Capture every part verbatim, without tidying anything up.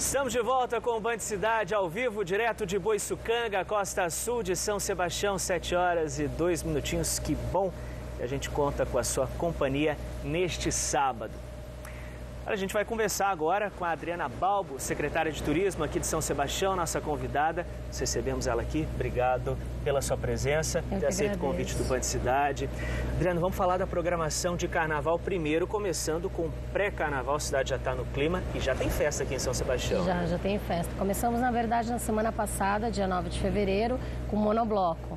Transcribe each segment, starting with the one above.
Estamos de volta com o Band Cidade, ao vivo, direto de Boiçucanga, costa sul de São Sebastião, sete horas e dois minutinhos. Que bom que a gente conta com a sua companhia neste sábado. A gente vai conversar agora com a Adriana Balbo, secretária de Turismo aqui de São Sebastião, nossa convidada. Nós recebemos ela aqui. Obrigado pela sua presença, por ter aceito o convite do Band Cidade. Adriana, vamos falar da programação de carnaval primeiro, começando com o pré-carnaval. A cidade já está no clima e já tem festa aqui em São Sebastião. Já, já tem festa. Começamos, na verdade, na semana passada, dia nove de fevereiro, com o monobloco.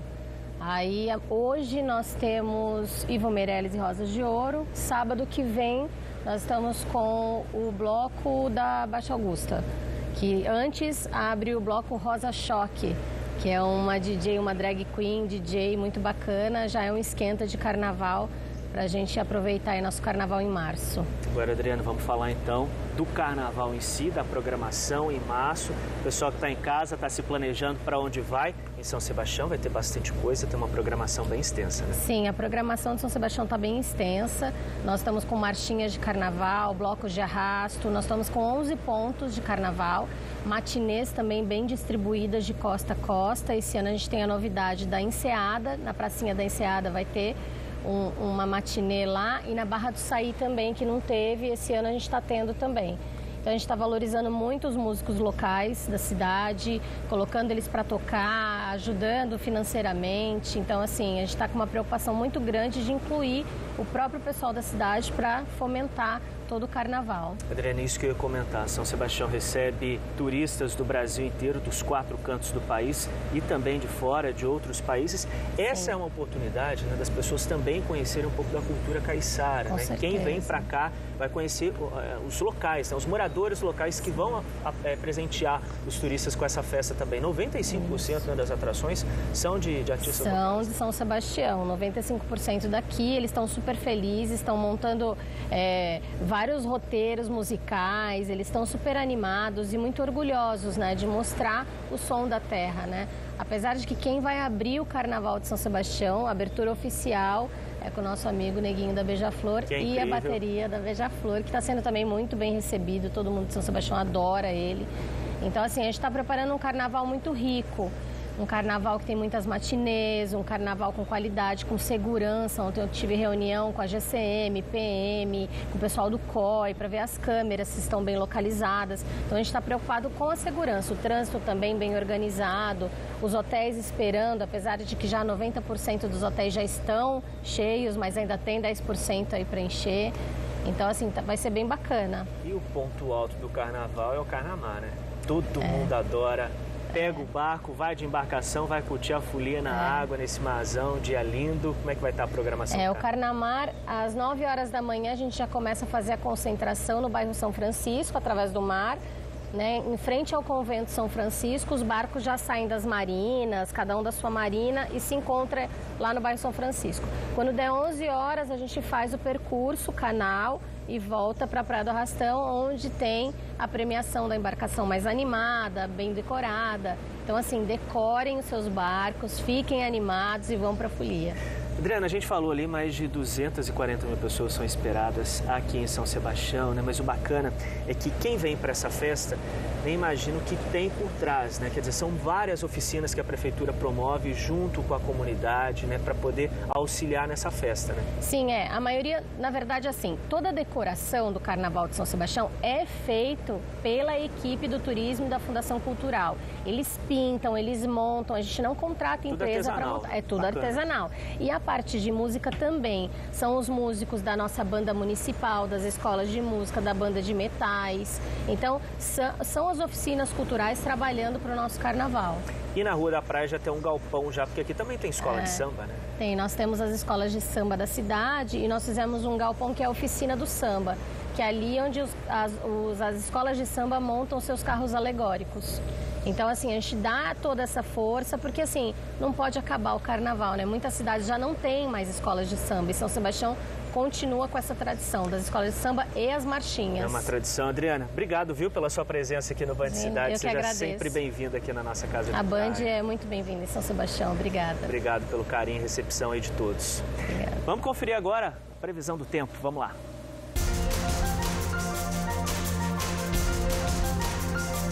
Aí, hoje nós temos Ivo Meirelles e Rosas de Ouro. Sábado que vem, nós estamos com o bloco da Baixa Augusta, que antes abre o bloco Rosa Choque, que é uma D J, uma drag queen, D J muito bacana, já é um esquenta de carnaval para a gente aproveitar aí nosso carnaval em março. Agora, Adriana, vamos falar então do carnaval em si, da programação em março. O pessoal que está em casa está se planejando para onde vai. Em São Sebastião vai ter bastante coisa, tem uma programação bem extensa, né? Sim, a programação de São Sebastião está bem extensa. Nós estamos com marchinhas de carnaval, blocos de arrasto, nós estamos com onze pontos de carnaval, matinês também bem distribuídas de costa a costa. Esse ano a gente tem a novidade da Enseada, na pracinha da Enseada vai ter Um, uma matinê lá, e na Barra do Saí também, que não teve, esse ano a gente está tendo também. Então a gente está valorizando muito os músicos locais da cidade, colocando eles para tocar, ajudando financeiramente. Então, assim, a gente está com uma preocupação muito grande de incluir o próprio pessoal da cidade para fomentar todo o carnaval. Adriana, isso que eu ia comentar. São Sebastião recebe turistas do Brasil inteiro, dos quatro cantos do país e também de fora, de outros países. Essa Sim. é uma oportunidade, né, das pessoas também conhecerem um pouco da cultura caiçara. Com né? certeza. Quem vem para cá vai conhecer uh, os locais, né, os moradores locais que vão a, a, a, presentear os turistas com essa festa também. noventa e cinco por cento né, das atrações são de, de artistas são locais. São de São Sebastião, noventa e cinco por cento daqui. Eles estão super felizes, estão montando é, vários roteiros musicais, eles estão super animados e muito orgulhosos, né, de mostrar o som da terra, né? Apesar de que quem vai abrir o Carnaval de São Sebastião, a abertura oficial, é com o nosso amigo Neguinho da Beija-Flor é e a bateria da Beija-Flor, que está sendo também muito bem recebido, todo mundo de São Sebastião adora ele. Então, assim, a gente está preparando um carnaval muito rico. Um carnaval que tem muitas matinês, um carnaval com qualidade, com segurança. Ontem eu tive reunião com a G C M, P M, com o pessoal do C O I, para ver as câmeras se estão bem localizadas. Então a gente está preocupado com a segurança, o trânsito também bem organizado, os hotéis esperando, apesar de que já noventa por cento dos hotéis já estão cheios, mas ainda tem dez por cento aí para encher. Então, assim, vai ser bem bacana. E o ponto alto do carnaval é o Carnamar, né? Todo é. mundo adora. Pega o barco, vai de embarcação, vai curtir a folia na é. água, nesse marzão, dia lindo. Como é que vai estar a programação? É, o Carnamar, às nove horas da manhã, a gente já começa a fazer a concentração no bairro São Francisco, através do mar. Né? Em frente ao convento São Francisco, os barcos já saem das marinas, cada um da sua marina, e se encontra lá no bairro São Francisco. Quando der onze horas, a gente faz o percurso, canal, e volta para a Praia do Arrastão, onde tem a premiação da embarcação mais animada, bem decorada. Então, assim, decorem os seus barcos, fiquem animados e vão para a folia. Adriana, a gente falou ali, mais de duzentas e quarenta mil pessoas são esperadas aqui em São Sebastião, né? Mas o bacana é que quem vem para essa festa nem imagina o que tem por trás, né? Quer dizer, são várias oficinas que a Prefeitura promove junto com a comunidade, né? Para poder auxiliar nessa festa, né? Sim, é. A maioria, na verdade, assim, toda a decoração do Carnaval de São Sebastião é feito pela equipe do turismo e da Fundação Cultural. Eles pintam, eles montam, a gente não contrata empresa para montar. É tudo Bacana. artesanal. E a parte de música também. São os músicos da nossa banda municipal, das escolas de música, da banda de metais. Então, são as oficinas culturais trabalhando para o nosso carnaval. E na Rua da Praia já tem um galpão já, porque aqui também tem escola é, de samba, né? Tem, nós temos as escolas de samba da cidade e nós fizemos um galpão que é a oficina do samba, que é ali onde os, as, os, as escolas de samba montam seus carros alegóricos. Então, assim, a gente dá toda essa força, porque, assim, não pode acabar o carnaval, né? Muitas cidades já não têm mais escolas de samba e São Sebastião continua com essa tradição das escolas de samba e as marchinhas. É uma tradição. Adriana, obrigado, viu, pela sua presença aqui no Band Cidade. Eu que Seja agradeço. sempre bem-vinda aqui na nossa casa de A Band praia. é muito bem-vinda em São Sebastião. Obrigada. Obrigado pelo carinho e recepção aí de todos. Obrigada. Vamos conferir agora a previsão do tempo. Vamos lá.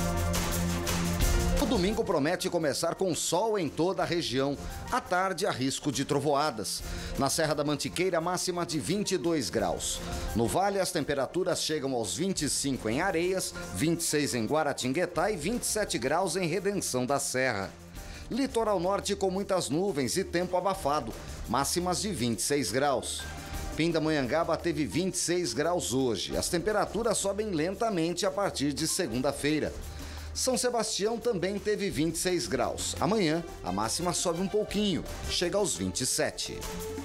domingo promete começar com sol em toda a região. À tarde, há risco de trovoadas. Na Serra da Mantiqueira, máxima de vinte e dois graus. No Vale, as temperaturas chegam aos vinte e cinco em Areias, vinte e seis em Guaratinguetá e vinte e sete graus em Redenção da Serra. Litoral Norte com muitas nuvens e tempo abafado, máximas de vinte e seis graus. Pindamonhangaba teve vinte e seis graus hoje. As temperaturas sobem lentamente a partir de segunda-feira. São Sebastião também teve vinte e seis graus. Amanhã, a máxima sobe um pouquinho, chega aos vinte e sete.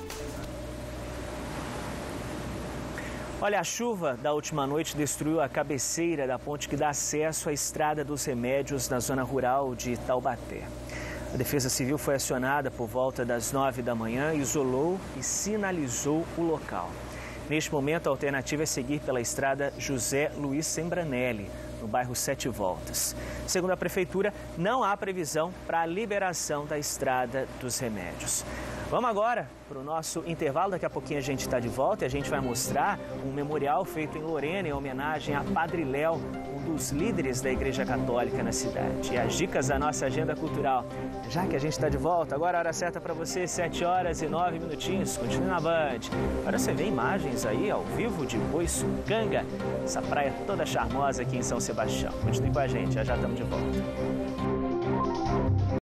Olha, a chuva da última noite destruiu a cabeceira da ponte que dá acesso à Estrada dos Remédios na zona rural de Taubaté. A Defesa Civil foi acionada por volta das nove da manhã, isolou e sinalizou o local. Neste momento, a alternativa é seguir pela estrada José Luiz Sembranelli, no bairro Sete Voltas. Segundo a Prefeitura, não há previsão para a liberação da Estrada dos Remédios. Vamos agora para o nosso intervalo. Daqui a pouquinho a gente está de volta e a gente vai mostrar um memorial feito em Lorena em homenagem a Padre Léo, um dos líderes da Igreja Católica na cidade. E as dicas da nossa agenda cultural. Já que a gente está de volta, agora a hora certa para você, sete horas e nove minutinhos. Continue na Band. Agora você vê imagens aí ao vivo de Boiçucanga, essa praia toda charmosa aqui em São Sebastião. Continue com a gente, já já estamos de volta.